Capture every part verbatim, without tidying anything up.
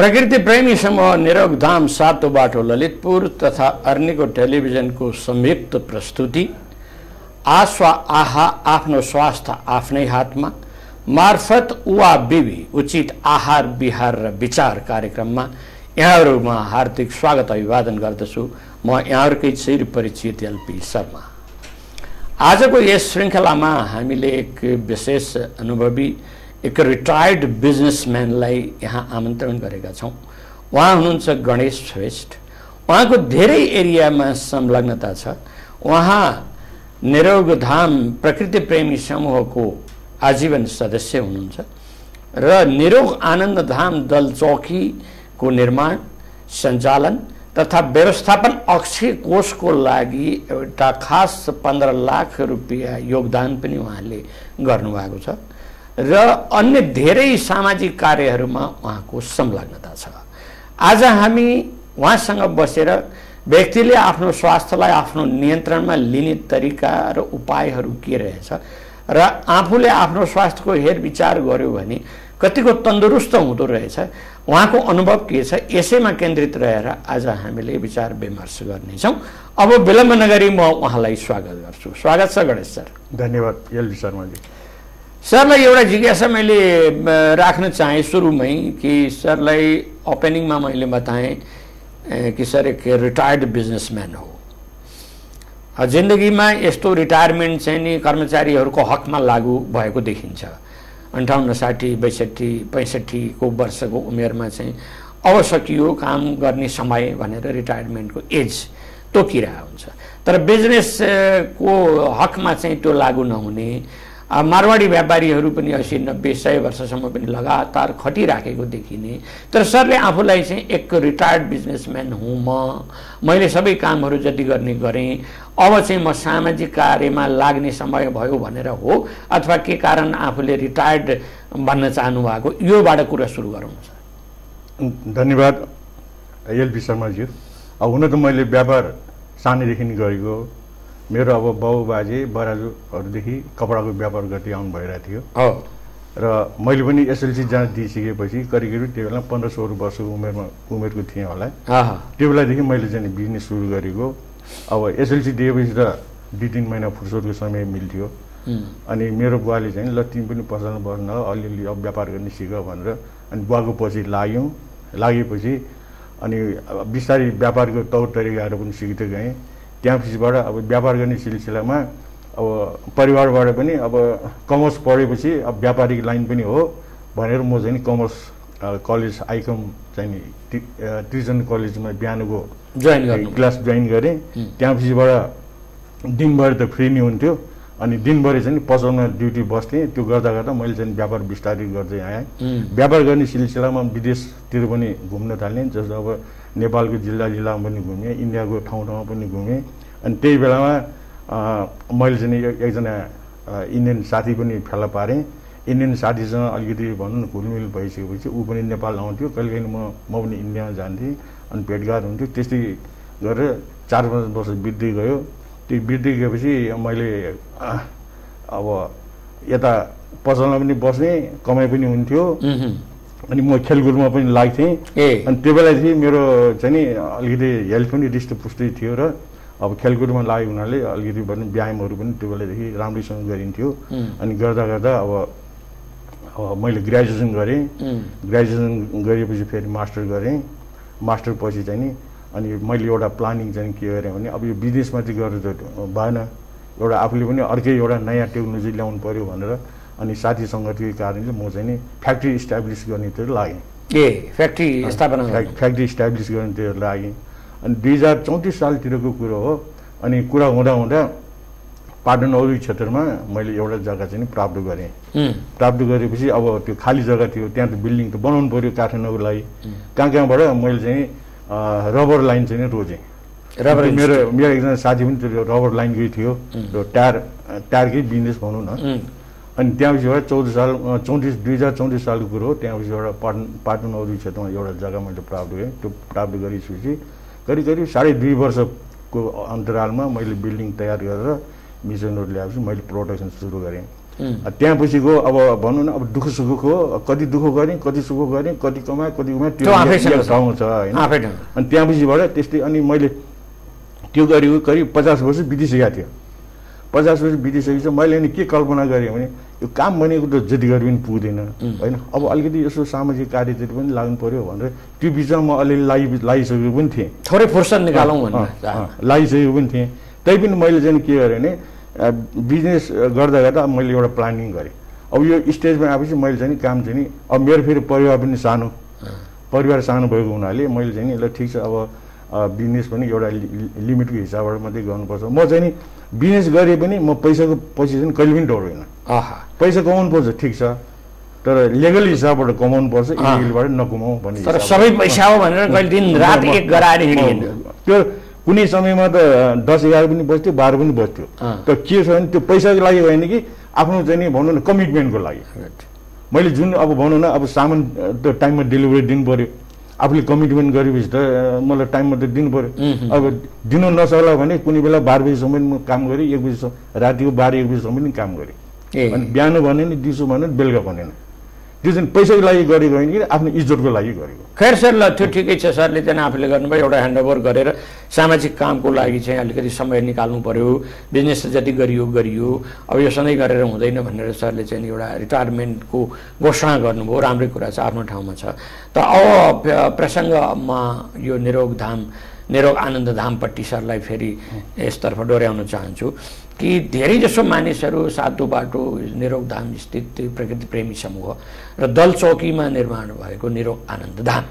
प्रकृति प्रेमी समूह निरोगधाम सातो बाटो ललितपुर तथा अर्निको टेलिभिजनको संयुक्त प्रस्तुति आस्वा आहा आफ्नो स्वास्थ्य आफ्नै हातमा मार्फत उवा बिबी उचित आहार विहार र विचार कार्यक्रममा यहाँहरुमा हार्दिक स्वागत अभिवादन गर्दछु। म यहाँहरुकै चिर परिचित एलपी शर्मा। आजको यस श्रृंखलामा हामीले एक विशेष अनुभवी एक रिटायर्ड बिजनेसम्यानलाई यहाँ आमन्त्रण गरेका छौं। उहाँ हुनुहुन्छ गणेश श्रेष्ठ। उहाँको धेरै एरियामा संलग्नता छ। उहाँ निरोगधाम प्रकृति प्रेमी समूहको आजीवन सदस्य हुनुहुन्छ र निरोग आनन्द धाम दल चौकीको निर्माण सञ्चालन तथा व्यवस्थापन अक्षय कोषको लागि एउटा खास पन्ध्र लाख रुपैयाँ योगदान पनि उहाँले गर्नुभएको छ र अन्य धेरै सामाजिक कार्यहरूमा उहाँको संलग्नता छ। आज हामी उहाँसँग बसेर व्यक्तिले आफ्नो स्वास्थ्यलाई आफ्नो नियन्त्रणमा लिने तरिका र उपायहरू के रहेछ र आफूले आफ्नो स्वास्थ्यको हेरविचार गर्यो भने कतिको तन्दुरुस्त हुँदो रहेछ, उहाँको अनुभव के छ, यसैमा केन्द्रित रहेर आज हामीले विचार विमर्श गर्नेछौँ। अब विलम्ब नगरी म उहाँलाई स्वागत गर्छु। स्वागत छ गणेश सर। धन्यवाद एलबी शर्माजी। सरलाई एउटा जिज्ञासा मैले राख्न चाहे सुरुमै कि सरलाई ओपनिङमा मैले बताएँ कि सर एक रिटायर्ड बिजनेसम्यान हो। जिन्दगीमा यस्तो रिटायरमेन्ट चाहिँ नि कर्मचारीहरूको हकमा लागू भएको देखिन्छ। अन्ठाउन्न साठी बैसठी पैँसठीको वर्षको उमेरमा चाहिँ अब सकियो काम गर्ने समय भनेर रिटायरमेन्टको एज तोकिरहेको हुन्छ। तर बिजनेसको हकमा चाहिँ त्यो लागू नहुने मारवाडी व्यापारीहरू पनि अस्सी नब्बे सय वर्षसम्म पनि लगातार खटिराखेको देखिने। तर सरले आफूलाई चाहिँ एक रिटायर्ड बिजनेसम्यान हुँ म, मैले सबै कामहरू जति गर्ने गरेँ, अब चाहिँ म सामाजिक कार्यमा लाग्ने समय भयो भनेर हो अथवा के कारण आफूले रिटायर्ड भन्न चाहनु भएको, योबाट कुरा सुरु गरौँ। धन्यवाद एलबी शर्माजी। अब हुन त मैले व्यापार सानैदेखि गरेको। मेरो अब बाउ बाजे बराजुहरूदेखि कपडाको व्यापार गर्दै आउनु भइरहेको थियो र मैले पनि एसएलसी जाँच दिइसकेपछि करिब करिब त्यो बेला पन्ध्र सोह्र वर्षको उमेरमा उमेरको थिएँ होला। त्यो बेलादेखि मैले चाहिँ बिजनेस सुरु गरेको। अब एसएलसी दिएपछि त दुई तिन महिना फुर्सदको समय मिल्थ्यो। अनि मेरो बुवाले चाहिँ ल तिमी पनि पसलमा बस्न अलिअलि अब व्यापार गर्ने सिक भनेर अनि बुवाको पछि लाग्यौँ। लागेपछि अनि बिस्तारै व्यापारको तौर तरिकाहरू पनि सिक्दै गएँ। त्यहाँपछिबाट अब व्यापार गर्ने सिलसिलामा अब परिवारबाट पनि अब कमर्स पढेपछि अब व्यापारिक लाइन पनि हो भनेर म चाहिँ कमर्स कलेज आइकम चाहिँ ट्रिजन कलेजमा बिहानको जोइन गरेँ, क्लास जोइन गरेँ। त्यहाँपछिबाट दिनभरि त फ्री नै हुन्थ्यो अनि दिनभरि चाहिँ पसलमा ड्युटी बस्थेँ। त्यो गर्दा गर्दा मैले चाहिँ व्यापार बिस्तारै गर्दै आएँ। व्यापार गर्ने सिलसिलामा विदेशतिर पनि घुम्न थालेँ। जस्तो अब नेपालको जिल्ला जिल्लामा पनि घुमेँ, इन्डियाको ठाउँ ठाउँमा पनि घुमेँ। अनि त्यही बेलामा मैले चाहिँ एकजना इन्डियन साथी पनि फेला पारेँ। इन्डियन साथीसँग अलिकति भनौँ न घुलमिल भइसकेपछि ऊ पनि नेपाल आउँथ्यो, कहिले कहिले म म पनि इन्डियामा जान्थेँ अनि भेटघाट हुन्थ्यो। त्यस्तै गरेर चार पाँच वर्ष बित्दै गयो। त्यो बित्दै गएपछि मैले अब यता पसलमा पनि बस्ने कमाइ पनि हुन्थ्यो अनि म खेलकुदमा पनि लाग्थेँ। अनि त्यो बेलादेखि मेरो चाहिँ नि अलिकति हेल्थ पनि हृष्टपुष्टै थियो र अब खेलकुदमा लागेको हुनाले अलिकति पनि व्यायामहरू पनि त्यो बेलादेखि राम्रैसँग गरिन्थ्यो। अनि गर्दा गर्दा अब अब मैले ग्रेजुएसन गरेँ। ग्रेजुएसन गरेपछि फेरि मास्टर गरेँ। मास्टर पछि चाहिँ नि अनि मैले एउटा प्लानिङ चाहिँ के गरेँ भने अब यो बिजनेसमा चाहिँ गरेर त भएन, एउटा आफूले पनि अर्कै एउटा नयाँ टेक्नोलोजी ल्याउनु पऱ्यो भनेर अनि साथी सङ्गतिको कारणले म चाहिँ नि फ्याक्ट्री इस्टाब्लिस गर्नेतिर लागेँ। ए फ्याक्ट्री स्थापना फ्याक्ट्री इस्टाब्लिस गर्नेतिर लागेँ। अनि दुई हजार चौतिस सालतिरको कुरो हो। अनि कुरा हुँदा हुँदा पाटन औद्योगिक क्षेत्रमा मैले एउटा जग्गा चाहिँ प्राप्त गरेँ। प्राप्त गरेपछि अब त्यो खाली जग्गा थियो, त्यहाँ त बिल्डिङ त बनाउनु पऱ्यो काठमाडौँको लागि। कहाँ कहाँबाट मैले चाहिँ रबर लाइन चाहिँ रोजेँ। रबर मेरो मेरो एकजना साथी पनि त्यो रबर लाइनकै थियो र टायर टायरकै बिजनेस भनौँ न। अनि त्यहाँपछिबाट चौध साल चौतिस दुई हजार चौतिस सालको कुरो हो। त्यहाँपछिबाट पाटन पाटन औद्योगिक क्षेत्रमा एउटा जग्गा मैले प्राप्त गरेँ। त्यो प्राप्त गरिसकेपछि करिब करिब साढे दुई वर्षको अन्तरालमा मैले बिल्डिङ तयार गरेर मिसन रोड ल्याएपछि मैले प्रोडक्सन सुरु गरेँ। त्यहाँ पछिको अब भनौँ न अब दुःख सुखको कति दुःख गरेँ कति सुख गरेँ कति कमाएँ कति कमाएँ त्यो ठाउँ छ होइन। अनि त्यहाँ पछिबाट त्यस्तै अनि मैले त्यो गरेको करिब पचास वर्ष बितिसकेको थियो। पचास वर्ष बितिसकेपछि मैले अनि के कल्पना गरेँ भने यो काम भनेको त जति गरे पनि पुग्दैन होइन। अब अलिकति यसो सामाजिक कार्यतिर पनि लाग्नु पर्यो भनेर त्यो बिचमा म अलिअलि लागि लागिसकेको पनि थिएँ। थोरै फुर्सद निकालौँ भनेर लागिसकेको पनि थिएँ। तैपनि मैले चाहिँ के गरेँ भने बिजनेस गर्दा गर्दा मैले एउटा प्लानिङ गरेँ। अब यो स्टेजमा आएपछि मैले चाहिँ काम चाहिँ नि अब मेरो फेरि परिवार पनि सानो परिवार सानो भएको हुनाले मैले चाहिँ नि ल ठिक छ अब बिजनेस पनि एउटा लिमिटको हिसाबबाट मात्रै गर्नुपर्छ। म चाहिँ नि बिजनेस गरे पनि म पैसाको पछि चाहिँ कहिले पनि डराउँदिनँ। पैसा कमाउनु पर्छ ठिक छ तर लिगल हिसाबबाट कमाउनु पर्छ इलिगलबाट नकमाउँ भन्ने। तर सबै पैसा हो भनेर कहिले दिन रात एक गराएर हिँड्नु त्यो कुनै समयमा त दस एघार पनि बस्थ्यो बाह्र पनि बस्थ्यो। तर के छ भने त्यो पैसाको लागि होइन कि आफ्नो चाहिँ नि भनौँ न कमिटमेन्टको लागि। मैले जुन अब भनौँ न अब सामान त टाइममा डेलिभरी दिनु पऱ्यो। आफूले कमिटमेन्ट गरेपछि त मलाई टाइममा त दिनु पऱ्यो। अब दिनु नसक्ला भने कुनै बेला बाह्र बजीसम्म म काम गरेँ एक बजीसम्म रातिको बाह्र एक बजीसम्म पनि काम गरेँ। अनि बिहान भने नि दिउँसो भने बेलुका भनेन। त्यो चाहिँ पैसाको लागि गरेको होइन कि आफ्नो इज्जतको लागि गरेको। खैर सर ल त्यो ठिकै छ। सरले चाहिँ आफूले गर्नुभयो एउटा ह्यान्डओभर गरेर सामाजिक कामको लागि चाहिँ अलिकति समय निकाल्नु पर्यो। बिजनेस जति गरियो गरियो अब यो सधैँ गरेर हुँदैन भनेर सरले चाहिँ एउटा रिटायरमेन्टको घोषणा गर्नुभयो। राम्रै कुरा छ आफ्नो ठाउँमा छ। त अब प्रसङ्गमा यो निरोग धाम निरोग आनन्द धामपट्टि सरलाई फेरि यसतर्फ डोर्याउन चाहन्छु कि धेरै जसो मानिसहरू सातो बाटो निरोग धाम स्थित प्रकृति प्रेमी समूह र दलचौकीमा निर्माण भएको निरोग आनन्द धाम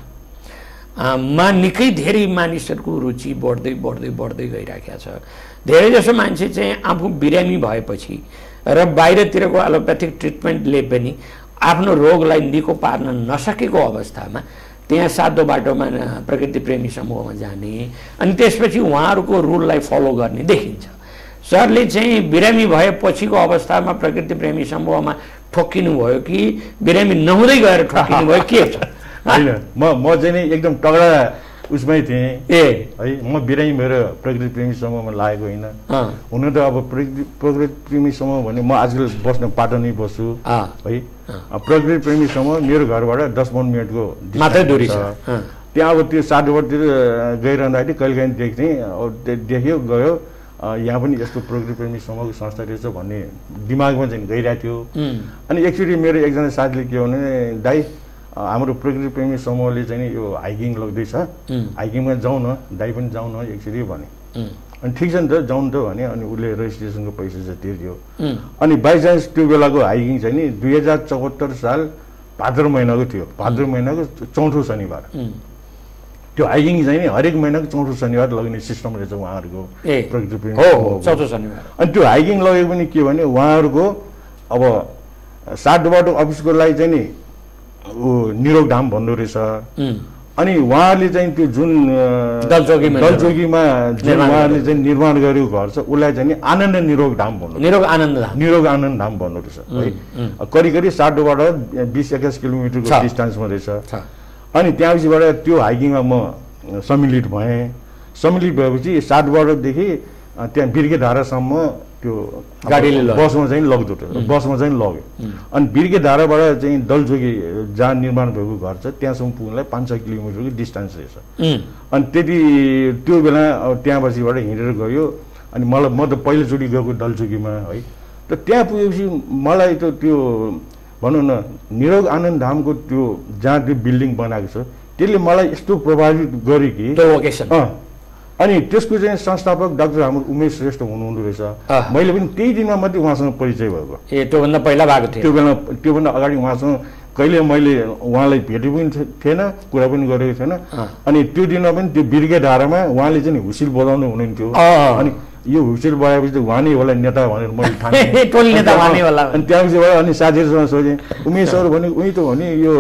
मा निकै धेरै मानिसहरूको रुचि बढ्दै बढ्दै बढ्दै गइरहेको छ। धेरै जसो मान्छे चाहिँ आफू बिरामी भएपछि र बाहिरतिरको एलोप्याथिक ट्रिटमेन्टले पनि आफ्नो रोगलाई निको पार्न नसकेको अवस्थामा त्यहाँ सातो बाटोमा प्रकृति प्रेमी समूहमा जाने अनि त्यसपछि उहाँहरूको रुललाई फलो गर्ने देखिन्छ। सरले चाहिँ बिरामी भएपछिको अवस्थामा प्रकृति प्रेमी समूहमा ठोक्किनु भयो कि बिरामी नहुँदै गएर ठोक्किनु भयो के छ? होइन म म चाहिँ नि एकदम तगडा उसमै थिएँ ए है। म बिरामी भएर प्रकृति प्रेमी समूहमा लागेको होइन। हुन त अब प्रकृति प्रकृति प्रेमी समूह भने म आजकल बस्न पाटनै बस्छु है। प्रकृति प्रेमी समूह मेरो घरबाट दस पन्ध्र मिनटको मात्रै दूरी छ। त्यहाँ अब त्यो साधुबाटतिर गइरहँदाखेरि कहिले काहीँ देख्थेँ अब देख्यो गयो यहाँ पनि यस्तो प्रकृति प्रेमी समूहको संस्था रहेछ भन्ने दिमागमा चाहिँ गइरहेको थियो। अनि एक्चुअली मेरो एकजना साथीले के भने दाइ हाम्रो प्रकृति प्रेमी समूहले चाहिँ यो हाइकिङ लग्दैछ हाइकिङमा जाउँ न दाइ पनि जाउँ न एक्चुअली भने। अनि ठिक छ नि त जाउँ त भने अनि उसले रेजिस्ट्रेसनको पैसा चाहिँ तिर्दियो। अनि बाइचान्स त्यो बेलाको हाइकिङ चाहिँ नि दुई हजार चौहत्तर साल भाद्र महिनाको थियो। भाद्र महिनाको चौथो शनिबार त्यो हाइकिङ चाहिँ नि हरेक महिनाको चौथो शनिबार लग्ने सिस्टम रहेछ उहाँहरूको प्रकृति प्रेमी चौथो शनिबार। अनि त्यो हाइकिङ लगेको पनि के भने उहाँहरूको अब सातो बाटो अफिसको लागि चाहिँ नि निरोग धाम भन्दो रहेछ। अनि उहाँले चाहिँ त्यो जुन दलचौकीमा दलचौकीमा जुन उहाँले चाहिँ निर्माण गरेको घर छ उसलाई चाहिँ नि आनन्द निरोग धाम भन्नु निरोग आनन्द धाम निरोग आनन्द धाम भन्नु रहेछ है। करिब करिब सातोबाट बिस एक्काइस किलोमिटरको डिस्टेन्समा रहेछ। अनि त्यहाँपछिबाट त्यो हाइकिङमा म सम्मिलित भएँ। सम्मिलित भएपछि सातोबाटदेखि त्यहाँ बिर्के धारासम्म त्यो गाडीले बसमा चाहिँ लग्दो थियो। बसमा चाहिँ लग्यो। अनि बिर्के धाराबाट चाहिँ दलचौकी जहाँ निर्माण भएको घर छ त्यहाँसम्म पुग्नलाई पाँच छ किलोमिटरको डिस्टेन्स रहेछ। अनि त्यति त्यो बेला त्यहाँ पछिबाट हिँडेर गयो। अनि मलाई म त पहिलोचोटि गएको दलचौकीमा है। त त्यहाँ पुगेपछि मलाई त त्यो भनौँ न निरोग आनन्द धामको त्यो जहाँ त्यो बिल्डिङ बनाएको छ त्यसले मलाई यस्तो प्रभावित गर्यो कि अनि त्यसको चाहिँ संस्थापक डाक्टर हाम्रो उमेश श्रेष्ठ हुनुहुँदो रहेछ। मैले पनि त्यही दिनमा मात्रै उहाँसँग परिचय भएको। ए त्योभन्दा पहिला भएको थियो? त्यो बेला त्योभन्दा अगाडि उहाँसँग कहिले मैले उहाँलाई भेटेको पनि थिएन कुरा पनि गरेको थिएन। अनि त्यो दिनमा पनि त्यो बिर्के धारामा उहाँले चाहिँ हुइसिल बजाउनु हुनुहुन्थ्यो। अनि यो हुइसिल बजाएपछि त उहाँ नै होला नेता भनेर मैले ठाने। अनि त्यहाँपछि भयो अनि साथीहरूसँग सोधेँ उमेश सर भने उही त हो नि यो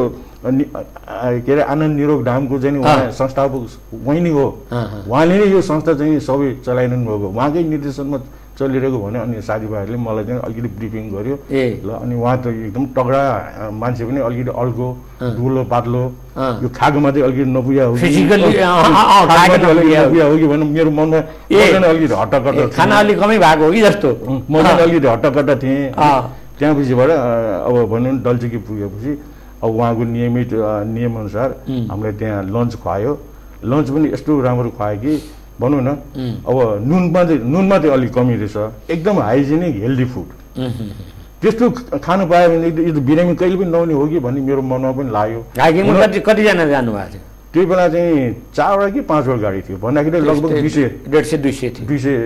के अरे आनन्द निरोग धामको चाहिँ उहाँ संस्थापक वही नै हो। उहाँले नै यो संस्था चाहिँ सबै चलाइरहनु भएको उहाँकै निर्देशनमा चलिरहेको भन्यो। अनि साथीभाइहरूले मलाई चाहिँ अलिकति ब्रिफिङ गर्यो ल। अनि उहाँ त एकदम तगडा मान्छे पनि अलिकति अल्को दुलो पातलो यो खाएकोमा चाहिँ अलिकति नपुग्या हो नपुग्या हो कि भने मेरो मनमा अलिकति हट्टाकट्टा खाना अलिक कमै भएको हो कि जस्तो म पनि अलिकति हट्टाकट्टा थिएँ। त्यहाँपछिबाट अब भनौँ न डल्चेकी पुगेपछि अब उहाँको नियमित नियमअनुसार हामीलाई त्यहाँ लन्च खुवायो। लन्च पनि यस्तो राम्रो खुवायो कि भनौँ न अब नुनमा चाहिँ नुनमा चाहिँ अलिक कमी रहेछ, एकदम हाइजेनिक हेल्दी फुड। त्यस्तो खानु पायो भने यो त बिरामी कहिले पनि नहुने हो कि भन्ने मेरो मनमा पनि लाग्यो। कतिजना जानुभएको थियो त्यही बेला चाहिँ चारवटा कि पाँचवटा गाडी थियो, भन्दाखेरि लगभग दुई सय डेढ सय दुई सय थियो, दुई सय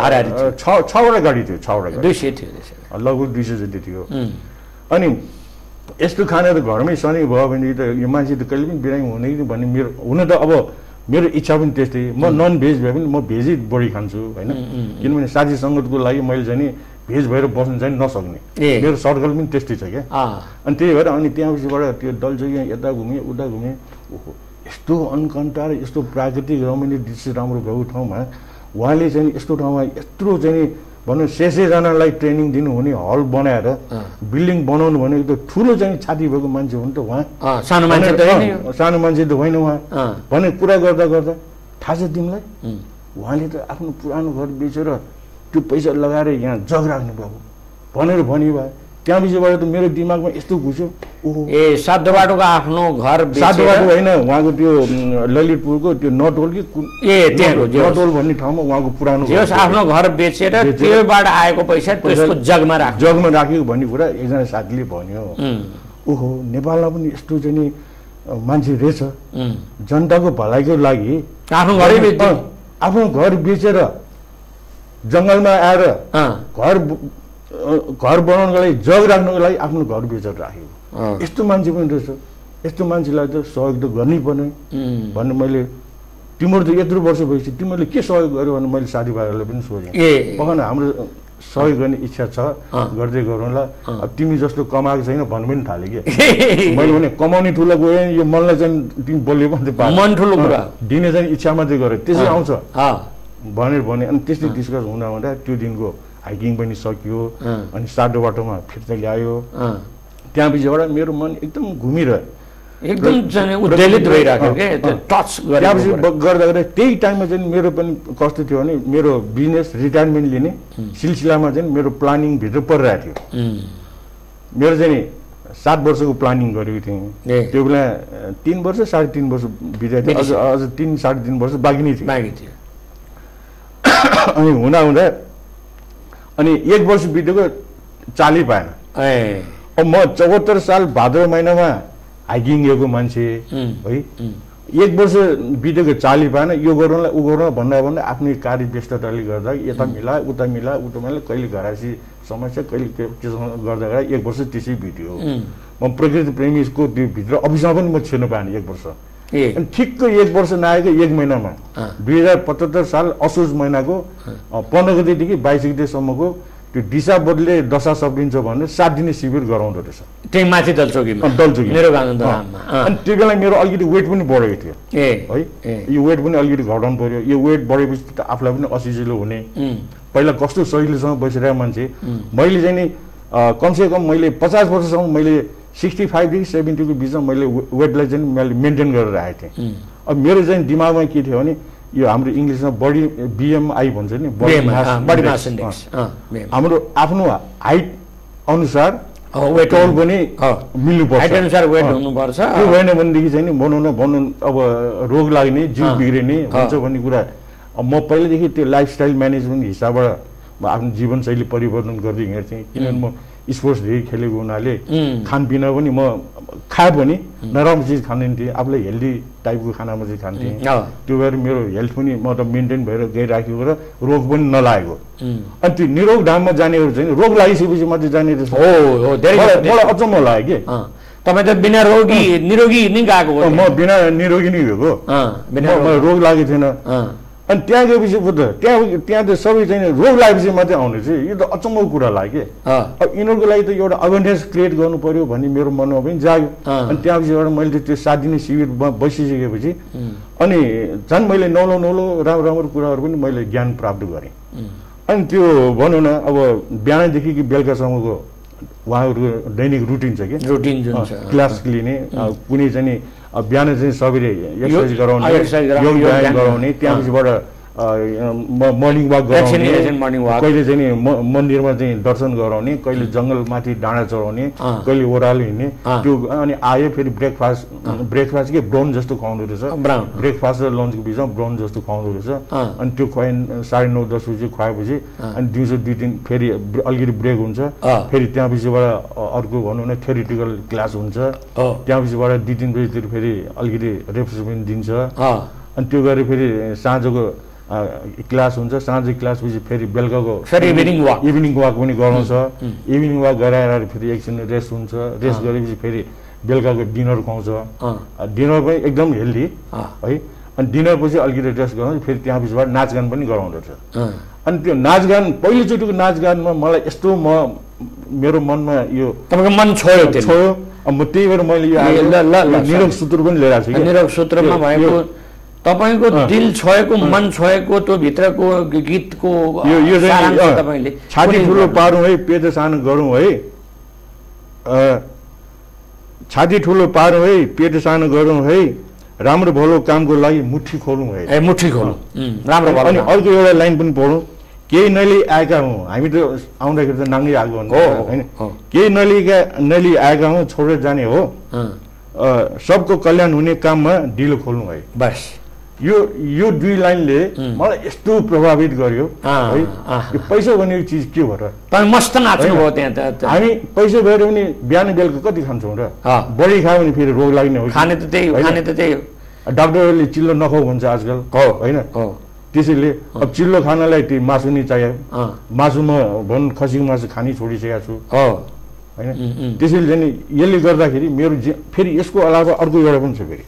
छवटा गाडी थियो, छवटा दुई सय थियो, लगभग दुई सय जति थियो। अनि यस्तो खाना त घरमै सधैँ भयो भने त यो मान्छे त कहिले पनि बिरामी हुने कि भन्ने मेरो हुन त अब मेरो इच्छा पनि त्यस्तै। म नन भेज भए पनि म भेजै बढी खान्छु होइन, किनभने साथी सङ्गतको लागि मैले चाहिँ नि भेज भएर बस्नु चाहिँ नसक्ने, मेरो सर्कल पनि त्यस्तै छ क्या। अनि त्यही भएर अनि त्यहाँपछिबाट त्यो डल्चेकी यता घुमेँ उता घुमेँ, ओहो यस्तो अनकन्टार यस्तो प्राकृतिक रमणीय दृश्य राम्रो भएको ठाउँमा उहाँले चाहिँ यस्तो ठाउँमा यत्रो चाहिँ भनौँ सय सयजनालाई ट्रेनिङ दिनुहुने हल बनाएर बिल्डिङ बनाउनु भनेको त ठुलो चाहिँ छाती भएको मान्छे हो नि त उहाँ, सानो मान्छे त सानो मान्छे त होइन उहाँ भने कुरा गर्दा गर्दा थाहा छ तिमीलाई उहाँले त आफ्नो पुरानो घर बेचेर त्यो पैसा लगाएर यहाँ जग राख्नु भएको भनेर भनी भयो। त्यहाँपछिबाट त मेरो दिमागमा यस्तो घुस्यो, ओहो ए सातो बाटोको आफ्नो घर सातो बाटो होइन उहाँको त्यो ललितपुरको त्यो नटोल कि ए त्यहाँको नटोल भन्ने ठाउँमा उहाँको पुरानो आफ्नो घर बेचेर त्योबाट आएको पैसा त्यसको जगमा राख जगमा राखेको भन्ने कुरा एकजना साथीले भन्यो। ओहो नेपालमा पनि यस्तो चाहिँ मान्छे रहेछ जनताको भलाइको लागि आफ्नो घरै बेच्छ, आफ्नो घर बेचेर जङ्गलमा आएर घर घर बनाउनको लागि जग राख्नुको लागि आफ्नो घर बेचेर राखेको यस्तो मान्छे पनि रहेछ। यस्तो मान्छेलाई त सहयोग त गर्नै पर्ने भन्ने मैले तिम्रो त यत्रो वर्ष भएपछि तिमीले के सहयोग गर्यो भने मैले साथीभाइहरूलाई पनि सोधेँ। पखन हाम्रो सहयोग गर्ने इच्छा छ गर्दै गरौँला, अब तिमी जस्तो कमाएको छैन भन्नु पनि थालेँ कि मैले भने कमाउने ठुलो गएँ यो मनलाई चाहिँ तिमी बोल्यो भने मन ठुलो कुरा दिने चाहिँ इच्छा मात्रै गरेँ त्यसै आउँछ भनेर भने। अनि त्यस्तै डिस्कस हुँदा हुँदा त्यो दिनको हाइकिङ पनि सकियो अनि साटो बाटोमा फिर्ता ल्यायो। त्यहाँपछिबाट मेरो मन एकदम घुमिरह्यो, एकदम उद्वेलित भइरहेको के टच गरेपछि गर्दा गर्दा त्यही टाइममा चाहिँ मेरो पनि कस्तो थियो भने मेरो बिजनेस रिटायरमेन्ट लिने सिलसिलामा चाहिँ मेरो प्लानिङभित्र परिरहेको थियो। मेरो चाहिँ सात वर्षको प्लानिङ गरेको थिएँ, त्यो बेला तिन वर्ष साढे तिन वर्ष बिताएको थियो, अझ अझ तिन साढे तिन वर्ष बाँकी नै थियो। अनि हुँदा हुँदा अनि एक वर्ष बितेको चालै पाएन। अब म चौहत्तर साल भाद्र महिनामा हाइकिङ गएको मान्छे है, एक वर्ष बितेको चालै पाएन, यो गरौँला ऊ गरौँला भन्दा भन्दा आफ्नै कार्य व्यस्तताले गर्दा यता मिला उता मिला उता मिला कहिले घरासी समस्या कहिले केसँग गर्दा गर्दा एक वर्ष त्यसै बित्यो। म प्रकृति प्रेमीको त्यो भित्र अफिसमा पनि म छिर्नु पाएन एक वर्ष। अनि ठिक्क एक वर्ष नआएको एक महिनामा दुई हजार पचहत्तर साल असोज महिनाको पन्ध्र गतेदेखि बाइस गतेसम्मको त्यो दिशा बदले दशा सकिन्छ भनेर सात दिने शिविर गराउँदो रहेछ त्यही माथि दलचोकीमा दलचोकी मेरो गाउँमा। अनि त्यो बेला मेरो अलिकति वेट पनि बढेको थियो है, यो वेट पनि अलिकति घटाउनु पर्यो। यो वेट बढेपछि त आफूलाई पनि असिजिलो हुने, पहिला कस्तो सजिलोसँग बसिरहेको मान्छे मैले चाहिँ नि कमसेकम मैले पचास वर्षसम्म मैले सिक्सटी फाइभदेखि सेभेन्टीको बिचमा मैले वेटलाई चाहिँ मैले मेन्टेन गरेर आएको थिएँ। अब मेरो चाहिँ दिमागमा के थियो भने यो हाम्रो इङ्ग्लिसमा बडी बिएमआई भन्छ नि, बडी मास इन्डेक्स, हाम्रो आफ्नो हाइट अनुसार वेट पनि मिल्नुपर्छ, त्यो भएन भनेदेखि चाहिँ नि भनौँ न भनौँ अब रोग लाग्ने जिउ बिग्रिने हुन्छ भन्ने कुरा। अब म पहिलेदेखि त्यो लाइफस्टाइल म्यानेजमेन्ट हिसाबबाट म आफ्नो जीवनशैली परिवर्तन गर्दै हिँड्थेँ, किनभने म स्पोर्ट्स धेरै खेलेको हुनाले खानपिन पनि म खाए पनि नराम्रो चिज खाँदैन थिएँ, आफूलाई हेल्दी टाइपको खाना मात्रै खान्थेँ। त्यो भएर मेरो हेल्थ पनि म त मेन्टेन भएर गइराखेको र रोग पनि नलागेको। अनि त्यो निरोग धाममा जानेहरू चाहिँ रोग लागिसकेपछि मात्रै जाने रहेछ, मलाई अचम्म लाग्यो कि तपाईँ त बिना रोगी निरोगी नै गएको हो। म बिना निरोगी नै गएको, रोग लागेको थिएन। अनि त्यहाँ गएपछि बुझ्दा त्यहाँ त्यहाँ त सबै चाहिँ रोग लागेपछि मात्रै आउने चाहिँ यो त अचम्मको कुरा लाग्यो कि अब यिनीहरूको लागि त एउटा अवेरनेस क्रिएट गर्नु पर्यो भन्ने मेरो मनमा पनि जाग्यो। अनि त्यहाँपछिबाट मैले त्यो सात दिने शिविरमा बसिसकेपछि अनि झन् मैले नौलो नौलो राम्रो राम्रो कुराहरू पनि मैले ज्ञान प्राप्त गरेँ। अनि त्यो भनौँ न अब बिहानदेखि कि बेलुकासम्मको उहाँहरूको दैनिक रुटिन छ कि रुटिन क्लास लिने, कुनै चाहिँ बिहान चाहिँ सबैले एक्सर्साइज गराउने, योग व्यायाम गराउने, त्यहाँपछिबाट मर्निङ वाक गराउने, कहिले चाहिँ नि मन्दिरमा चाहिँ दर्शन गराउने, कहिले जङ्गलमाथि डाँडा चढाउने, कहिले ओह्रालो हिँड्ने। त्यो अनि आयो फेरि ब्रेकफास्ट ब्रेकफास्ट के ब्राउन जस्तो खुवाउँदो रहेछ, ब्रेकफास्ट र लन्चको बिचमा ब्राउन जस्तो खुवाउँदो रहेछ। अनि त्यो खुवाइ साढे नौ दस बजी खुवाएपछि अनि दिउँसो दुई दिन फेरि अलिकति ब्रेक हुन्छ, फेरि त्यहाँ पछिबाट अर्को भनौँ न थ्योरिटिकल क्लास हुन्छ, त्यहाँ पछिबाट दुई तिन बजीतिर फेरि अलिकति रिफ्रेसमेन्ट दिन्छ। अनि त्यो गरेर फेरि साँझको क्लास हुन्छ, साँझ क्लास पछि फेरि बेलुकाको इभिनिङ वाक इभिनिङ वाक पनि गराउँछ। इभिनिङ वाक गराएर फेरि एकछिन रेस्ट हुन्छ, रेस्ट गरेपछि फेरि बेलुकाको डिनर खुवाउँछ। डिनर पनि एकदम हेल्दी है। अनि डिनर पछि अलिकति रेस्ट गराउँछ, फेरि त्यहाँ पछिबाट नाचगान पनि गराउँदो रहेछ। अनि त्यो नाचगान पहिलोचोटिको नाचगानमा मलाई यस्तो म मेरो मनमा यो तपाईँको मन छोयो छोयो। अब म त्यही भएर मैले यो निरग सूत्र पनि लिएर आएको छु। निरग सूत्रमा भएको तपाईको दिल छोएको, मन छोएको त्यो भित्रको गीतको यो तपाईँले छाती ठुलो पारौँ है, पेट सानो गरौँ है, छाती ठुलो पारौँ है, पेट सानो गरौँ है, राम्रो भलो कामको लागि मुठी खोलौँ है। ए मुठी खोलौँ, राम्रो भलो। अनि अर्को एउटा लाइन पनि पढौँ, केही नलिई आएका हौँ, हामी त आउँदाखेरि त नाङ्गै आएको हुन्छ होइन, केही नलिएका नलिई आएका हौँ, छोडेर जाने हो, सबको कल्याण हुने काममा ढिलो खोल्नु है। बस यो यो दुई लाइनले मलाई यस्तो प्रभावित गर्यो है। यो पैसा भन्ने चिज के हो र? तपाईँ मस्त नाच्नु भयो त्यहाँ त। हामी पैसा भएर पनि बिहान बेलुका कति खान्छौँ र? बढी खायो भने फेरि रोग लाग्ने हो। खाने त त्यही हो, खाने त त्यही हो। डाक्टरहरूले चिल्लो नखाऊ भन्छ आजकल होइन। त्यसैले अब चिल्लो खानलाई त्यो मासु नै चाहियो। मासुमा भनौँ खसीको मासु खानी छोडिसकेको छु होइन। त्यसैले चाहिँ यसले गर्दाखेरि मेरो फेरि यसको अलावा अर्को एउटा पनि छ फेरि।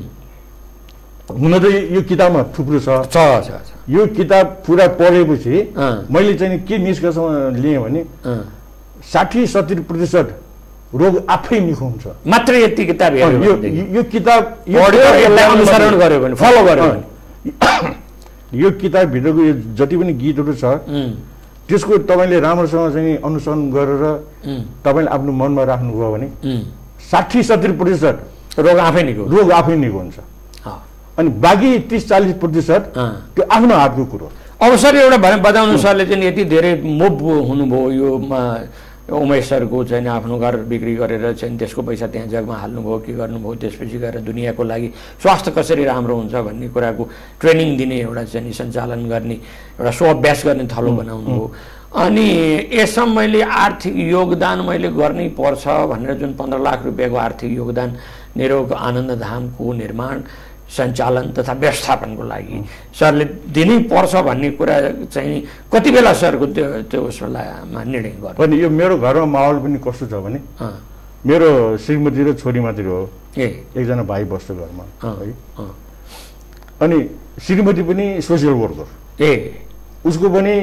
हुन त यो किताबमा थुप्रो छ। यो किताब पुरा पढेपछि मैले चाहिँ के निष्कर्षमा लिएँ भने साठी सत्तरी प्रतिशत रोग आफै निको हुन्छ। मात्र यति किताब यो यो किताब अनुसरण गर्यो भने, फलो गर्यो भने, यो किताबभित्रको यो जति पनि गीतहरू छ त्यसको तपाईँले राम्रोसँग चाहिँ अनुसरण गरेर तपाईँले आफ्नो मनमा राख्नुभयो भने साठी सत्तरी प्रतिशत रोग आफै निको रोग आफै निको हुन्छ। अनि बाँकी तिस चालिस प्रतिशत त्यो आफ्नो हातको कुरो। अब सर एउटा भने बताउनु सरले चाहिँ यति धेरै मुभ हुनुभयो यो उमेश सरको चाहिँ आफ्नो घर बिक्री गरेर चाहिँ त्यसको पैसा त्यहाँ जगमा हाल्नुभयो, के गर्नुभयो, त्यसपछि गएर दुनियाँको लागि स्वास्थ्य कसरी राम्रो हुन्छ भन्ने कुराको ट्रेनिङ दिने एउटा चाहिँ सञ्चालन गर्ने एउटा स्व अभ्यास गर्ने थलो बनाउनु हो। अनि यसमा मैले आर्थिक योगदान मैले गर्नै पर्छ भनेर जुन पन्ध्र लाख रुपियाँको आर्थिक योगदान निरोग आनन्द धामको निर्माण सञ्चालन तथा व्यवस्थापनको लागि सरले दिनै पर्छ भन्ने कुरा चाहिँ कति बेला सरको त्यो त्यो उसमा निर्णय गर्नु? पनि यो मेरो घरमा माहौल पनि कस्तो छ भने मेरो श्रीमती र छोरी मात्रै हो, ए एकजना भाइ बस्छ घरमा है। अनि श्रीमती पनि सोसियल वर्कर, ए उसको पनि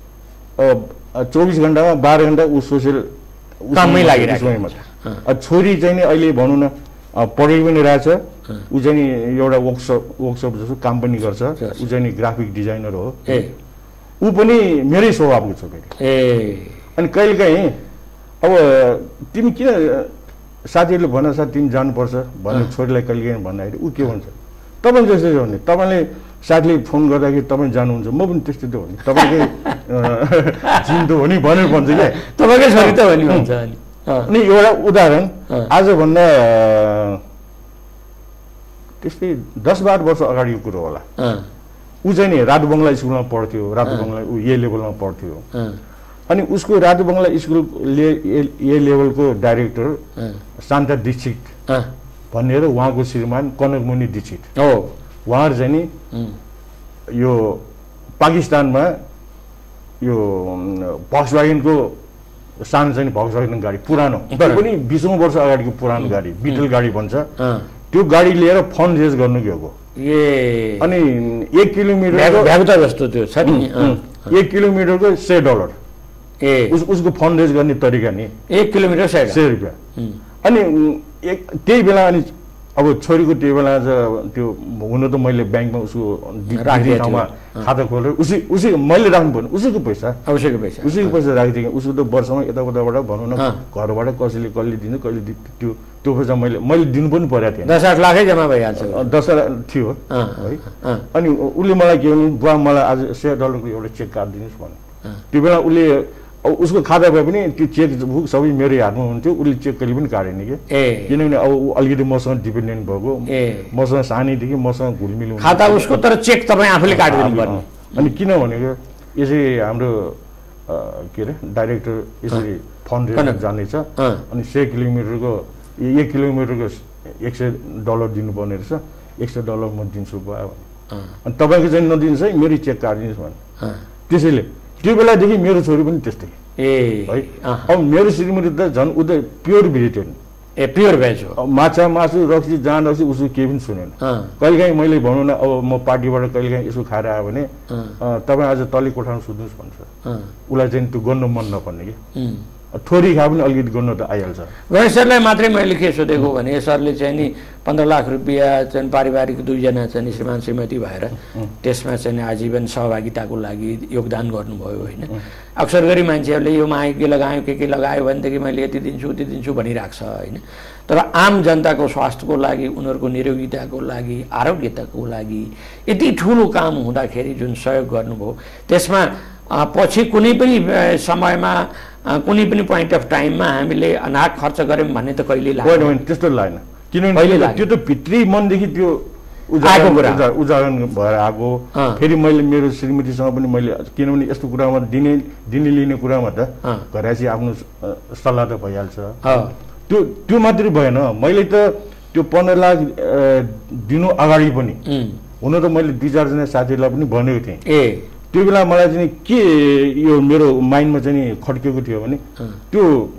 चौबिस घन्टामा बाह्र घन्टा ऊ सोसियल काममै लागिरहेको छ। छोरी चाहिँ नि अहिले भनौँ न पढाइ पनि रहेछ, ऊ चाहिँ नि एउटा वर्कसप वर्कसप जस्तो काम पनि गर्छ, ऊ चाहिँ नि ग्राफिक डिजाइनर हो, ऊ पनि मेरै स्वभावको छ फेरि। ए अनि कहिलेकाहीँ अब तिमी किन साथीहरूले भन साथ तिमी जानुपर्छ भनेर छोरीलाई कहिलेकाहीँ भन्दाखेरि ऊ के भन्छ, तपाईँ जस्तै हो भने तपाईँले साथीले फोन गर्दाखेरि तपाईँ जानुहुन्छ, म पनि त्यस्तै त हो नि, तपाईँकै चिन्तो हो नि भनेर भन्छ क्या, तपाईँकै छोरी त हो नि भन्छ। अनि एउटा उदाहरण आजभन्दा त्यस्तै दस बाह्र वर्ष अगाडिको कुरो होला। ऊ चाहिँ नि रातो बङ्गला स्कुलमा पढ्थ्यो, रातो बङ्गला ऊ ए लेभलमा पढ्थ्यो। अनि उसको रातो बङ्गला स्कुलले ए लेभलको डाइरेक्टर शान्ता दीक्षित भनेर उहाँको श्रीमान कनकमुनि दीक्षित हो, उहाँहरू चाहिँ नि यो पाकिस्तानमा यो भक्सवागनको सानो चाहिँ भक्सवागन गाडी पुरानो पनि बिसौँ वर्ष अगाडिको पुरानो गाडी बिटल गाडी भन्छ, त्यो गाडी लिएर फन्ड रेज गर्नु गएको। ए अनि एक किलोमिटर जस्तो त्यो छ नि, एक किलोमिटरको सय डलर ए उस उसको फन्ड रेज गर्ने तरिका नि, एक किलोमिटर सय सय रुपियाँ। अनि एक त्यही बेला अनि अब छोरीको त्यो बेला आज त्यो हुन त मैले ब्याङ्कमा उसको राख्ने ठाउँमा खाता खोलेर उसै उसै मैले राख्नु पर्ने उसैको पैसा उसैको पैसा उसैको पैसा राखिदिएँ उसको त वर्षमा यताउताबाट भनौँ न घरबाट कसैले कहिले दिन्छ कहिले त्यो त्यो पैसा मैले मैले दिनु पनि परेको थिएन दस आठ लाखै जम्मा भइहाल्छ दस लाख थियो है अनि उसले मलाई के भन्नु बुवा मलाई आज सय डलरको एउटा चेक काटिदिनुहोस् भन्यो त्यो बेला उसले उसको खाता भए पनि त्यो चेक बुक सबै मेरो हातमा हुन्थ्यो उसले चेक कहिले पनि काटेन कि किनभने अब ऊ अलिकति मसँग डिपेन्डेन्ट भएको मसँग सानैदेखि मसँग घुलमिल खाता उसको तर चेक तपाईँ आफूले काटिदिनु पर्ने अनि किन भनेको यसरी हाम्रो के अरे डाइरेक्टर यसरी फन्ड रेट जानेछ अनि सय किलोमिटरको एक किलोमिटरको एक सय डलर दिनुपर्ने रहेछ एक सय डलर म दिन्छु भयो अनि तपाईँको चाहिँ नदिनुहोस् है मेरो चेक काटिदिनुहोस् भने त्यसैले त्यो बेलादेखि मेरो छोरी पनि त्यस्तै ए है अब मेरो श्रीमती त झन् उ त प्योर भेजिटेरियन ए प्योर भेज हो माछा मासु रक्सी जान रक्सी उसको केही पनि सुनेन कहिलेकाहीँ मैले भनौँ न अब म पार्टीबाट कहिलेकाहीँ यसो खाएर आयो भने तपाईँ आज तल्ली कोठामा सुत्नुहोस् भन्छ उसलाई चाहिँ त्यो गर्नु मन नपर्ने कि थोरी खा पनि अलिकति गर्नु त आइहाल्छ गणेश सरलाई मात्रै मैले के सोधेको भने सरले चाहिँ नि पन्ध्र लाख रुपियाँ चाहिँ पारिवारिक दुईजना चाहिँ श्रीमान श्रीमती भएर त्यसमा चाहिँ आजीवन सहभागिताको लागि योगदान गर्नुभयो होइन अक्सर गरी मान्छेहरूले यो माया के लगायो के के लगायो भनेदेखि मैले यति दिन्छु उति दिन्छु भनिरहेको छ होइन तर आम जनताको स्वास्थ्यको लागि उनीहरूको निरोगिताको लागि आरोग्यताको लागि यति ठुलो काम हुँदाखेरि जुन सहयोग गर्नुभयो त्यसमा पछि कुनै पनि समयमा कुनै पनि पोइन्ट अफ टाइममा हामीले अनाथ खर्च गऱ्यौँ भन्ने त कहिले लाग्दैन त्यस्तो लागेन किनभने त्यो त भित्री मनदेखि त्यो उजागर भएर आएको फेरि मैले मेरो श्रीमतीसँग पनि मैले किनभने यस्तो कुरामा दिने दिने लिने कुरामा त घरैसी आफ्नो सल्लाह त भइहाल्छ त्यो त्यो मात्रै भएन मैले त त्यो पन्ध्र लाख दिनु अगाडि पनि हुन त मैले दुई चारजना साथीहरूलाई पनि भनेको थिएँ ए त्यो बेला मलाई चाहिँ के यो मेरो माइन्डमा चाहिँ खड्केको थियो भने त्यो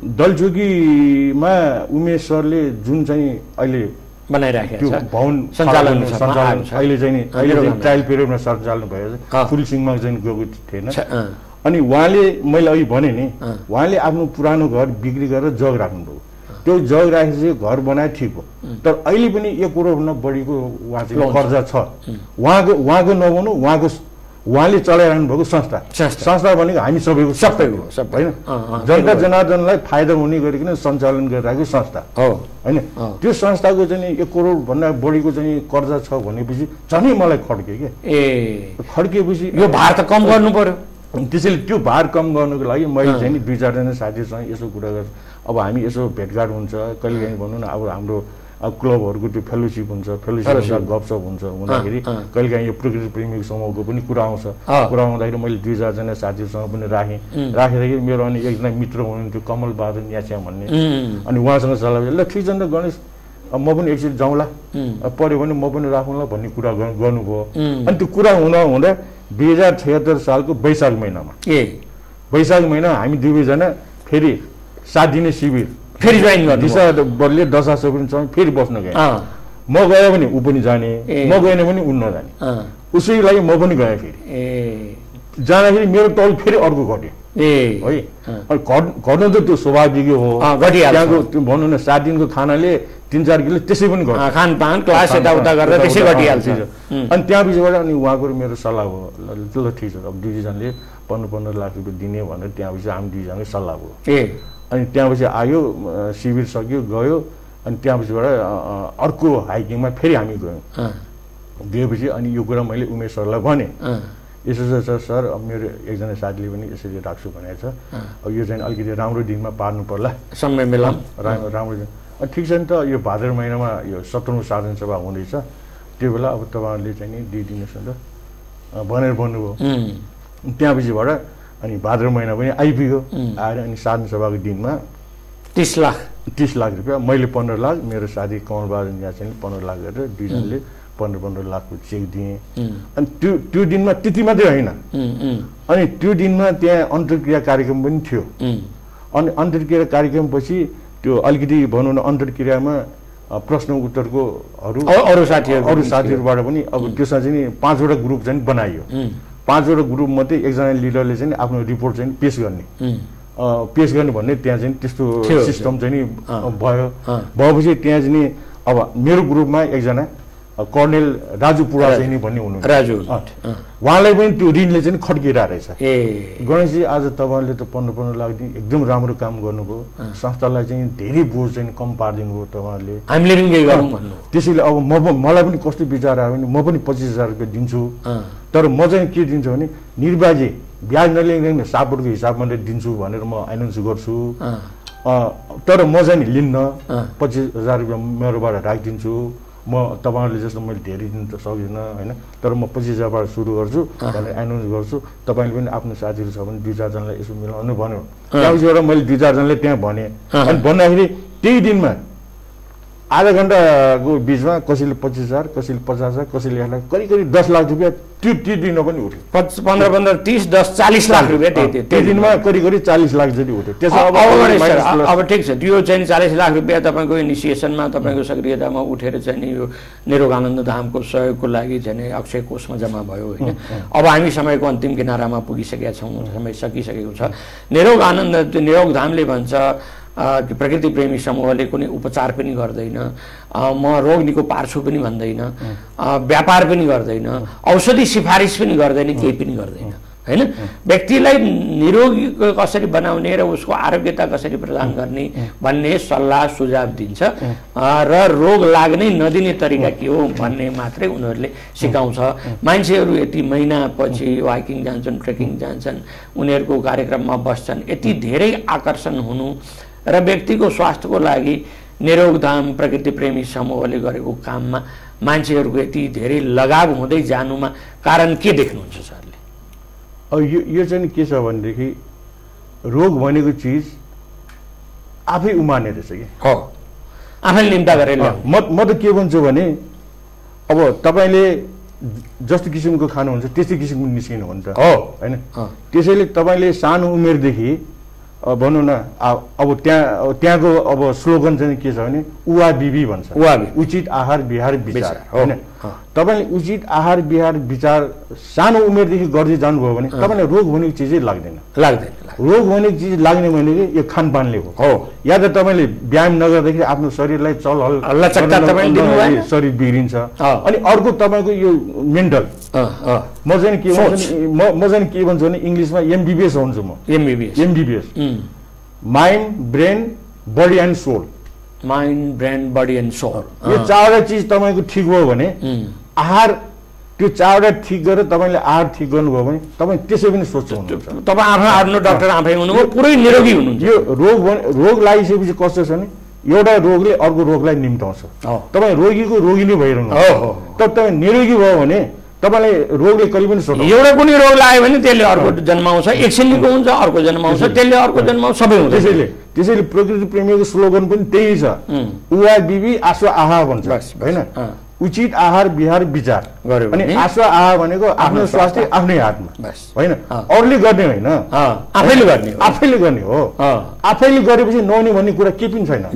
दलचोकीमा उमेश सरले जुन चाहिँ अहिले बनाइराखेको छ भवन सञ्चालन सञ्चालन अहिले चाहिँ अहिले चाहिँ ट्रायल पिरियडमा सञ्चालन भएको फुलसिङमा चाहिँ गएको थिएन अनि उहाँले मैले अघि भने नि उहाँले आफ्नो पुरानो घर बिक्री गरेर जग राख्नुभयो त्यो जग राखेपछि घर बनाए ठिक हो तर अहिले पनि एक करोडभन्दा बढीको उहाँ चाहिँ कर्जा छ उहाँको उहाँको नभनौँ उहाँको उहाँले चलाइरहनु भएको संस्था संस्था भनेको हामी सबैको सबैको सबै होइन जनता जनार्दनलाई फाइदा हुने गरिकन सञ्चालन गरिरहेको संस्था हो होइन त्यो संस्थाको चाहिँ एक करोडभन्दा बढीको चाहिँ कर्जा छ भनेपछि झनै मलाई खड्के के ए खड्केपछि यो भार त कम गर्नु पर्यो त्यसैले त्यो भार कम गर्नुको लागि मैले चाहिँ दुई चारजना साथीहरूसँग यसो कुरा गर्छु अब हामी यसो भेटघाट हुन्छ कहिलेकाहीँ भनौँ न अब हाम्रो अब क्लबहरूको त्यो फेलोसिप हुन्छ फेलोसिप गफसप हुन्छ हुँदाखेरि कहिलेकाहीँ यो प्रकृति प्रेमी समूहको पनि कुरा आउँछ कुरा आउँदाखेरि मैले दुई चारजना साथीहरूसँग पनि राखेँ राखेदेखि मेरो अनि एकजना मित्र हुनुहुन्थ्यो कमल बहादुर न्यास्या भन्ने अनि उहाँसँग सल्लाह ल ठिक छ नि त गणेश म पनि एकचोटि जाउँला पऱ्यो भने म पनि राखौँला भन्ने कुरा गर्नुभयो अनि त्यो कुरा हुँदा हुँदा दुई हजार छयत्तर सालको वैशाख महिनामा ए वैशाख महिना हामी दुवैजना फेरि सात दिने शिविर फेरि जोइन गर्नु दिशा बदले दशा सबिन फेरि बस्न गएँ म गएँ भने ऊ पनि जाने म गएन भने ऊ नजाने उसैको लागि म पनि गएँ फेरि जाँदाखेरि मेरो तल फेरि अर्को घट्यो ए है घट्नु त त्यो स्वाभाविक हो त्यहाँको त्यो भनौँ न सात दिनको खानाले तिन चार किलो त्यसै पनि घट्छ खानपान क्लास यताउता गरेर त्यसै घटिहाल्छ अनि त्यहाँ पछिबाट अनि उहाँको मेरो सल्लाह भयो ल ठिक छ अब दुईजनाले पन्ध्र पन्ध्र लाख रुपियाँ दिने भनेर त्यहाँ पछि हामी दुईजनाकै सल्लाह भयो ए अनि त्यहाँपछि आयो शिविर सक्यो गयो अनि त्यहाँपछिबाट अर्को हाइकिङमा फेरि हामी गयौँ गएपछि अनि यो कुरा मैले उमेश सरलाई भने यसो छ सर अब मेरो एकजना साथीले पनि यसरी राख्छु भनेको छ अब यो चाहिँ अलिकति राम्रो दिनमा पार्नु पर्ला समय मिलाम राम्रो दिन ठिक छ नि त यो भाद्र महिनामा यो सत्रौँ साधारण सभा हुँदैछ त्यो बेला अब तपाईँहरूले चाहिँ नि दिइदिनुहोस् न त भनेर भन्नुभयो त्यहाँपछिबाट अनि भाद्र महिना पनि आइपुग्यो आएर अनि साधारण सभाको दिनमा तिस लाख तिस लाख रुपियाँ मैले पन्ध्र लाख मेरो साथी कमल बहादुर यहाँ चाहिँ पन्ध्र लाख गरेर दुईजनाले पन्ध्र पन्ध्र लाखको चेक दिएँ अनि त्यो त्यो दिनमा त्यति मात्रै होइन अनि त्यो दिनमा त्यहाँ अन्तर्क्रिया कार्यक्रम पनि थियो अनि अन्तर्क्रिया कार्यक्रम पछि त्यो अलिकति भनौँ न अन्तर्क्रियामा प्रश्न उत्तरको अरू अरू साथीहरू अरू साथीहरूबाट पनि अब त्यसमा चाहिँ पाँचवटा ग्रुप चाहिँ बनाइयो पाँचवटा ग्रुप मध्ये एकजना लिडरले चाहिँ आफ्नो रिपोर्ट चाहिँ पेश गर्ने पेश गर्ने भन्ने त्यहाँ चाहिँ त्यस्तो सिस्टम चाहिँ नि भयो भएपछि त्यहाँ चाहिँ अब मेरो ग्रुपमा एकजना कर्नेल राजु पुरा चाहिँ नि भन्ने हुनुहुन्छ राजु उहाँलाई पनि त्यो ऋणले चाहिँ खड्किरहेको रहेछ ए गणेशजी आज तपाईँले त पन्ध्र पन्ध्र लाख दिन एकदम राम्रो काम गर्नुभयो संस्थालाई चाहिँ धेरै बोझ चाहिँ कम पारिदिनु भयो तपाईँहरूले हामीले पनि केही गरौँ भन्नु त्यसैले अब म मलाई पनि कस्तो विचार आयो भने म पनि पच्चिस हजार रुपियाँ दिन्छु तर म चाहिँ के दिन्छु भने निर्वाजी ब्याज नलिँदैन सापटको हिसाबमा दिन्छु भनेर म एनाउन्स गर्छु तर म चाहिँ लिन्न पच्चिस हजार रुपियाँ मेरोबाट राखिदिन्छु म तपाईँहरूले जस्तो मैले धेरै दिन त सक्दिनँ होइन तर म पच्चिस हजारबाट सुरु गर्छु भनेर एनाउन्स गर्छु तपाईँले पनि आफ्नो साथीहरू छ भने दुई चारजनालाई यसो मिलाउनु भन्यो त्यहाँबाट मैले दुई चारजनाले त्यहाँ भने अनि भन्दाखेरि त्यही दिनमा आधा घन्टाको बिचमा कसैले पच्चिस हजार कसैले पचास हजार कसैले एक लाख करिब करिब दस लाख रुपियाँ त्यो त्यो दिन पनि उठ्यो पच्चिस पन्ध्र पन्ध्र तिस दस चालिस लाख रुपियाँ त्यो दिनमा करिब करिब चालिस लाख जति उठ्यो त्यसो अब अब ठिक छ त्यो चाहिँ चालिस लाख रुपियाँ तपाईँको इनिसिएसनमा तपाईँको सक्रियतामा उठेर चाहिँ नि यो निरोग आनन्द धामको सहयोगको लागि चाहिँ अक्षय कोषमा जम्मा भयो होइन अब हामी समयको अन्तिम किनारामा पुगिसकेका छौँ समय सकिसकेको छ निरोग आनन्द त्यो निरोग धामले भन्छ प्रकृति प्रेमी समूहले कुनै उपचार पनि गर्दैन म रोग निको पार्छु पनि भन्दैन व्यापार पनि गर्दैन औषधि सिफारिस पनि गर्दैन केही पनि गर्दैन हैन व्यक्तिलाई निरोगी कसरी बनाउने र उसको आरोग्यता कसरी प्रदान गर्ने भन्ने सल्लाह सुझाव दिन्छ र रोग लाग्नै नदिने तरिका के हो भन्ने मात्रै उनीहरूले सिकाउँछ मान्छेहरू यति महिना पछि वाकिङ जान्छन् ट्रेकिङ जान्छन् उनीहरूको कार्यक्रममा बस्छन् यति धेरै आकर्षण हुनु र व्यक्तिको स्वास्थ्यको लागि निरोग धाम प्रकृति प्रेमी समूहले गरेको काममा मान्छेहरूको यति धेरै लगाव हुँदै जानुमा कारण के देख्नुहुन्छ सरले अब यो यो चाहिँ के छ भनेदेखि रोग भनेको चिज आफै उमार्ने रहेछ कि हो आफैले निम्ता गरेर म म त के भन्छु भने अब तपाईँले जस्तो किसिमको खानुहुन्छ त्यस्तै किसिमको निस्किनु हुन्छ हो हैन त्यसैले तपाईँले सानो उमेरदेखि भनौँ न अब त्यहाँ त्यहाँको अब स्लोगन चाहिँ के छ भने उवा बिबी भन्छ उचित आहार विहार विचार होइन तपाईँले उचित आहार विहार विचार सानो उमेरदेखि गर्दै जानुभयो भने तपाईँलाई रोग भनेको चिजै लाग्दैन लाग्दैन रोग भनेको चिज लाग्ने भनेको यो खानपानले हो या त तपाईँले व्यायाम नगर्दाखेरि आफ्नो शरीरलाई चलहल शरीर बिग्रिन्छ अनि अर्को तपाईँको यो मेन्टल म चाहिँ के भन्छु म चाहिँ के भन्छु भने इङ्ग्लिसमा एमबिबिएस भन्छु म MBBS MBBS mind brain body and soul mind brain body and soul यो चारवटा चिज तपाईँको ठिक भयो भने आहार त्यो चारवटा ठिक गरेर तपाईँले आहार ठिक गर्नुभयो भने तपाईँ त्यसै पनि सोच्नुहुन्छ तपाईँ आफ्नो आफ्नो डाक्टर आफै हुनुभयो पुरै निरोगी हुनुहुन्छ यो रोग रोग लागिसकेपछि कस्तो छ भने एउटा रोगले अर्को रोगलाई निम्ताउँछ तपाईँ रोगीको रोगी नै भइरहनु तर तपाईँ निरोगी भयो भने तपाईँलाई रोगले कहिले पनि सोध्छ एउटा कुनै रोग लाग्यो भने त्यसले अर्को जन्माउँछ एकछिनको हुन्छ अर्को जन्माउँछ त्यसले अर्को जन्माउँछ सबै हुन्छ त्यसैले त्यसैले प्रकृति प्रेमीको स्लोगन पनि त्यही छ उवा बिबी आश्व आहा भन्छ होइन उचित आहार विहार विचार अनि आश्व आहार भनेको आफ्नो स्वास्थ्य आफ्नै हातमा होइन अरूले गर्ने होइन आफैले गर्ने आफैले गर्ने हो आफैले गरेपछि नहुने भन्ने कुरा केही पनि छैन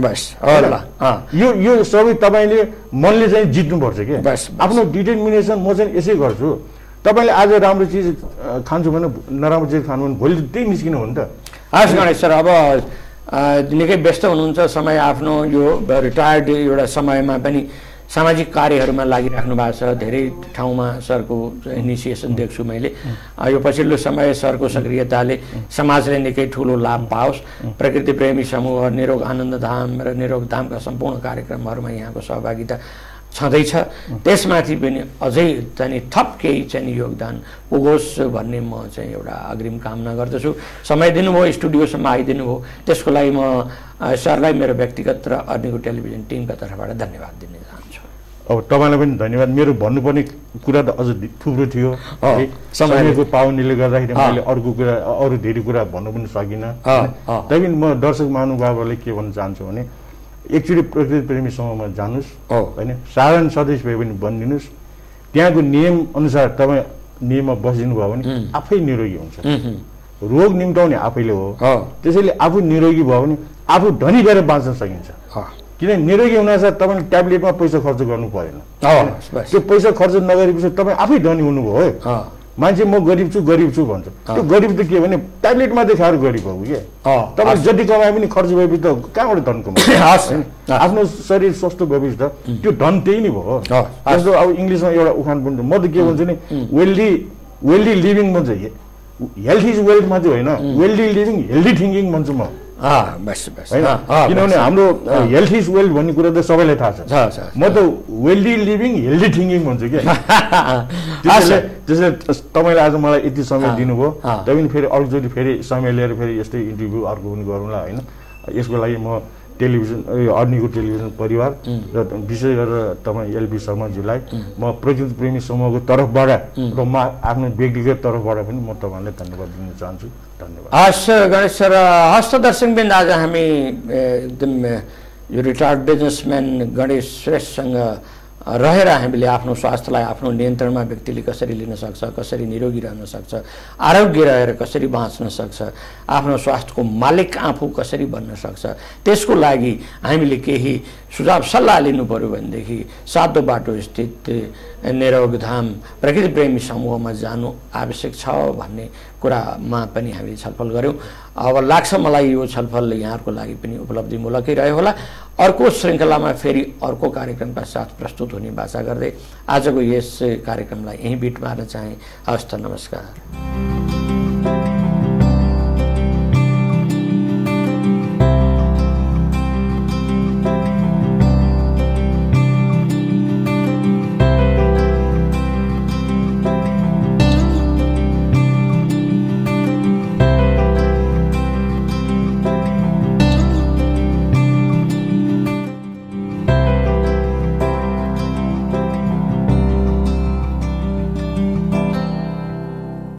यो यो सबै तपाईँले मनले चाहिँ जित्नुपर्छ कि आफ्नो डिटर्मिनेसन म चाहिँ यसै गर्छु तपाईँले आज राम्रो चिज खान्छु भने नराम्रो चिज खानु भने भोलि त्यही निस्किनु हो नि त हस् गणेश सर अब निकै व्यस्त हुनुहुन्छ समय आफ्नो यो रिटायर्ड एउटा समयमा पनि सामाजिक कार्यहरूमा लागिराख्नु भएको छ धेरै ठाउँमा सरको इनिसिएसन देख्छु मैले यो पछिल्लो समय सरको सक्रियताले समाजले निकै ठुलो लाभ पाओस् प्रकृति प्रेमी समूह निरोग आनन्द धाम र निरोग धामका सम्पूर्ण कार्यक्रमहरूमा यहाँको सहभागिता छँदैछ त्यसमाथि पनि अझै चाहिँ थप केही चाहिँ योगदान पुगोस् भन्ने म चाहिँ एउटा अग्रिम कामना गर्दछु समय दिनुभयो स्टुडियोसम्म आइदिनु भयो त्यसको लागि म सरलाई मेरो व्यक्तिगत र अर्निको टेलिभिजन टिमका तर्फबाट धन्यवाद दिन चाहन्छु अब तपाईँलाई पनि धन्यवाद मेरो भन्नुपर्ने कुरा त अझ थुप्रो थियो समयको पाउनेले गर्दाखेरि मैले अर्को कुरा अरू धेरै कुरा भन्नु पनि सकिनँ तैपनि म दर्शक महानुभावहरूलाई के भन्न चाहन्छु भने एकचोटि प्रकृति प्रेमी समूहमा जानुहोस् होइन साधारण सदस्य भए पनि बनिदिनुहोस् त्यहाँको नियम अनुसार तपाईँ नियममा बसिदिनु भयो भने आफै निरोगी हुन्छ रोग निम्ताउने आफैले हो त्यसैले आफू निरोगी भयो भने आफू धनी भएर बाँच्न सकिन्छ किन निरोगी हुनासाथ तपाईँले ट्याब्लेटमा पैसा खर्च गर्नु परेन त्यो पैसा खर्च नगरेपछि तपाईँ आफै धनी हुनुभयो मान्छे म गरिब छु गरिब छु भन्छ त्यो गरिब त के भने ट्याब्लेटमा देखाएर गरिब हो के तपाईँ जति कमाए पनि खर्च भएपछि त कहाँबाट धन कमाउँछ आफ्नो शरीर स्वस्थ भएपछि त त्यो धन त्यही नै भयो जस्तो अब इङ्ग्लिसमा एउटा उखान पनि म त के भन्छु नि वेल्दी वेल्दी लिभिङ भन्छ हेल्थ इज वेल्थ मात्रै होइन वेल्दी लिभिङ हेल्दी थिङ्किङ भन्छु म होइन किनभने हाम्रो हेल्थ इज वेल्थ भन्ने कुरा त सबैलाई थाहा छ म त वेल्दी लिभिङ हेल्दी थिङ्किङ भन्छु क्या त्यसैले त्यसैले तपाईँले आज मलाई यति समय दिनुभयो त्यही पनि फेरि अर्कोचोटि फेरि समय लिएर फेरि यस्तै इन्टरभ्यू अर्को पनि गरौँला होइन यसको लागि म टेलिभिजन अर्नीको टेलिभिजन परिवार र विशेष गरेर तपाईँ एलबी शर्माज्यूलाई म प्रकृति प्रेमी समूहको तर्फबाट र म आफ्नो व्यक्तिगत तर्फबाट पनि म तपाईँलाई धन्यवाद दिन चाहन्छु धन्यवाद हस् गणेश सर हस्त दर्शकबिन्द आज हामी एकदम यो रिटायर्ड बिजनेसम्यान गणेश श्रेष्ठसँग रहेर हामीले आफ्नो स्वास्थ्यलाई आफ्नो नियन्त्रणमा व्यक्तिले कसरी लिन सक्छ कसरी निरोगी रहन सक्छ आरोग्य रहेर कसरी बाँच्न सक्छ आफ्नो स्वास्थ्यको मालिक आफू कसरी बन्न सक्छ त्यसको लागि हामीले केही सुझाव सल्लाह लिनु पर्यो भनेदेखि सातो बाटो स्थित निरोगधाम प्रकृति प्रेमी समूहमा जानु आवश्यक छ भन्ने कुरामा पनि हामीले छलफल गऱ्यौँ अब लाग्छ मलाई यो छलफल यहाँहरूको लागि पनि उपलब्धिमूलकै रह्यो होला अर्को श्रृङ्खलामा फेरि अर्को कार्यक्रमका साथ प्रस्तुत हुने बाचा गर्दै आजको यस कार्यक्रमलाई यहीँ बिट मार्न चाहे हस्त नमस्कार।